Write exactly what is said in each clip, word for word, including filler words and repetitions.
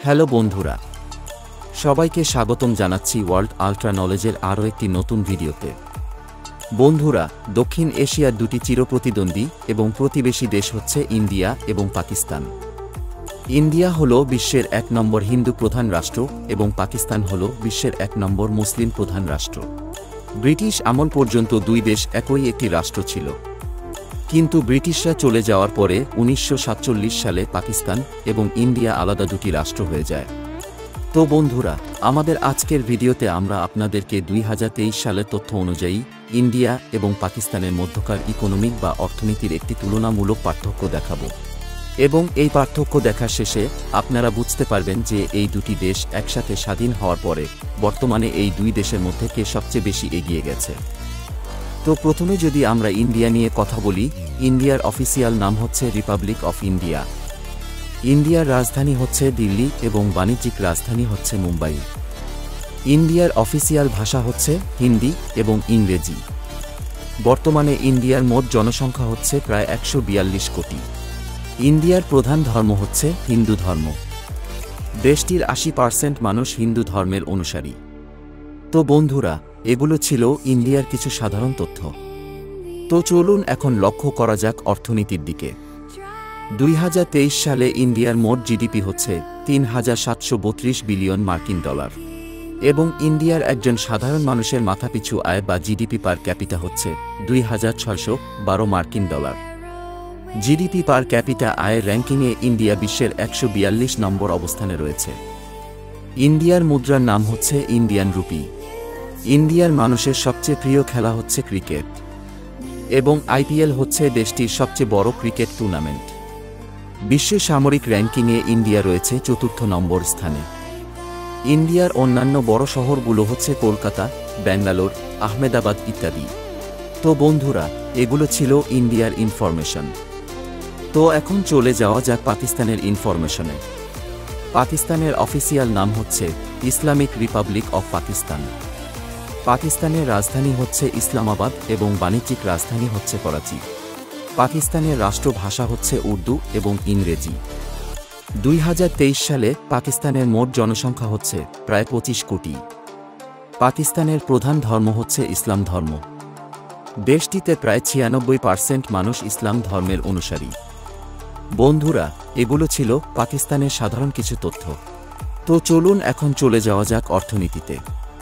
Hello বন্ধুরা, সবাইকে স্বাগতম জানাচ্ছি ওয়ার্ল্ড আল্ট্রা নলেজের আরও একটি নতুন ভিডিওতে। বন্ধুরা, দক্ষিণ এশিয়ার দুটি চিরপ্রতিদ্বন্দ্বী এবং প্রতিবেশী দেশ হচ্ছে ইন্ডিয়া এবং পাকিস্তান। ইন্ডিয়া হল বিশ্বের এক নম্বর হিন্দু প্রধান রাষ্ট্র এবং পাকিস্তান হল বিশ্বের এক নম্বর মুসলিম প্রধান রাষ্ট্র। ব্রিটিশ আমল পর্যন্ত দুই দেশ একই একটি রাষ্ট্র ছিল, কিন্তু ব্রিটিশরা চলে যাওয়ার পরে উনিশশো সাতচল্লিশ সালে পাকিস্তান এবং ইন্ডিয়া আলাদা দুটি রাষ্ট্র হয়ে যায়। তো বন্ধুরা, আমাদের আজকের ভিডিওতে আমরা আপনাদেরকে দুই হাজার তেইশ সালের তথ্য অনুযায়ী ইন্ডিয়া এবং পাকিস্তানের মধ্যকার ইকোনমিক বা অর্থনীতির একটি তুলনামূলক পার্থক্য দেখাবো, এবং এই পার্থক্য দেখার শেষে আপনারা বুঝতে পারবেন যে এই দুটি দেশ একসাথে স্বাধীন হওয়ার পরে বর্তমানে এই দুই দেশের মধ্যে কে সবচেয়ে বেশি এগিয়ে গেছে। তো প্রথমে যদি আমরা ইন্ডিয়া নিয়ে কথা বলি, ইন্ডিয়ার অফিসিয়াল নাম হচ্ছে রিপাবলিক অফ ইন্ডিয়া। ইন্ডিয়ার রাজধানী হচ্ছে দিল্লি এবং বাণিজ্যিক রাজধানী হচ্ছে মুম্বাই। ইন্ডিয়ার অফিসিয়াল ভাষা হচ্ছে হিন্দি এবং ইংরেজি। বর্তমানে ইন্ডিয়ার মোট জনসংখ্যা হচ্ছে প্রায় একশো বিয়াল্লিশ কোটি। ইন্ডিয়ার প্রধান ধর্ম হচ্ছে হিন্দু ধর্ম। দেশটির আশি পার্সেন্ট মানুষ হিন্দু ধর্মের অনুসারী। তো বন্ধুরা, এগুলো ছিল ইন্ডিয়ার কিছু সাধারণ তথ্য। তো চলুন এখন লক্ষ্য করা যাক অর্থনীতির দিকে। দুই হাজার তেইশ সালে ইন্ডিয়ার মোট জিডিপি হচ্ছে তিন হাজার সাতশো বত্রিশ বিলিয়ন মার্কিন ডলার, এবং ইন্ডিয়ার একজন সাধারণ মানুষের মাথাপিছু আয় বা জিডিপি পার ক্যাপিটা হচ্ছে দুই হাজার ছয়শো বারো মার্কিন ডলার। জিডিপি পার ক্যাপিটা আয়ের র্যাঙ্কিংয়ে ইন্ডিয়া বিশ্বের একশো বিয়াল্লিশ নম্বর অবস্থানে রয়েছে। ইন্ডিয়ার মুদ্রার নাম হচ্ছে ইন্ডিয়ান রুপি। ইন্ডিয়ার মানুষের সবচেয়ে প্রিয় খেলা হচ্ছে ক্রিকেট, এবং আইপিএল হচ্ছে দেশটির সবচেয়ে বড় ক্রিকেট টুর্নামেন্ট। বিশ্ব সামরিক র্যাঙ্কিংয়ে ইন্ডিয়া রয়েছে চতুর্থ নম্বর স্থানে। ইন্ডিয়ার অন্যান্য বড় শহরগুলো হচ্ছে কলকাতা, ব্যাঙ্গালোর, আহমেদাবাদ ইত্যাদি। তো বন্ধুরা, এগুলো ছিল ইন্ডিয়ার ইনফরমেশন। তো এখন চলে যাওয়া যাক পাকিস্তানের ইনফরমেশনে। পাকিস্তানের অফিসিয়াল নাম হচ্ছে ইসলামিক রিপাবলিক অফ পাকিস্তান। পাকিস্তানের রাজধানী হচ্ছে ইসলামাবাদ এবং বাণিজ্যিক রাজধানী হচ্ছে করাচি। পাকিস্তানের রাষ্ট্রভাষা হচ্ছে উর্দু এবং ইংরেজি। দুই হাজার তেইশ সালে পাকিস্তানের মোট জনসংখ্যা হচ্ছে প্রায় পঁচিশ কোটি। পাকিস্তানের প্রধান ধর্ম হচ্ছে ইসলাম ধর্ম। দেশটিতে প্রায় ছিয়ানব্বই পার্সেন্ট মানুষ ইসলাম ধর্মের অনুসারী। বন্ধুরা, এগুলো ছিল পাকিস্তানের সাধারণ কিছু তথ্য। তো চলুন এখন চলে যাওয়া যাক অর্থনীতিতে।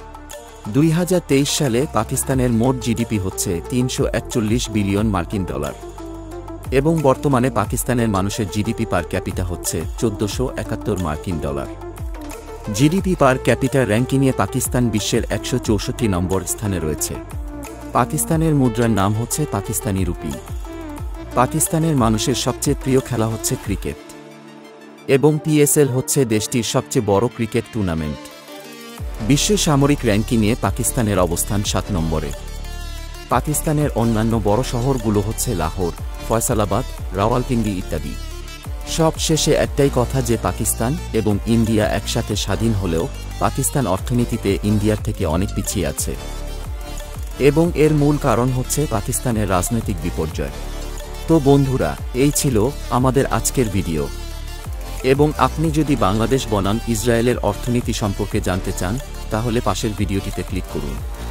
দুই হাজার তেইশ সালে পাকিস্তানের মোট জিডিপি হচ্ছে তিনশো একচল্লিশ বিলিয়ন মার্কিন ডলার, এবং বর্তমানে পাকিস্তানের মানুষের জিডিপি পার ক্যাপিটা হচ্ছে চোদ্দশো একাত্তর মার্কিন ডলার। জিডিপি পার ক্যাপিটা র্যাঙ্কিংয়ে পাকিস্তান বিশ্বের একশো চৌষট্টি নম্বর স্থানে রয়েছে। পাকিস্তানের মুদ্রার নাম হচ্ছে পাকিস্তানি রুপি। পাকিস্তানের মানুষের সবচেয়ে প্রিয় খেলা হচ্ছে ক্রিকেট, এবং পিএসএল হচ্ছে দেশটির সবচেয়ে বড় ক্রিকেট টুর্নামেন্ট। বিশ্ব সামরিক র্যাঙ্কিংয়ে পাকিস্তানের অবস্থান সাত নম্বরে। পাকিস্তানের অন্যান্য বড় শহরগুলো হচ্ছে লাহোর, ফয়সালাবাদ, রাওয়ালপিন্ডি ইত্যাদি। সব শেষে একটাই কথা যে পাকিস্তান এবং ইন্ডিয়া একসাথে স্বাধীন হলেও পাকিস্তান অর্থনীতিতে ইন্ডিয়ার থেকে অনেক পিছিয়ে আছে, এবং এর মূল কারণ হচ্ছে পাকিস্তানের রাজনৈতিক বিপর্যয়। তো বন্ধুরা, এই ছিল আমাদের আজকের ভিডিও, এবং আপনি যদি বাংলাদেশ বনাম ইসরায়েলের অর্থনীতি সম্পর্কে জানতে চান তাহলে পাশের ভিডিওটিতে ক্লিক করুন।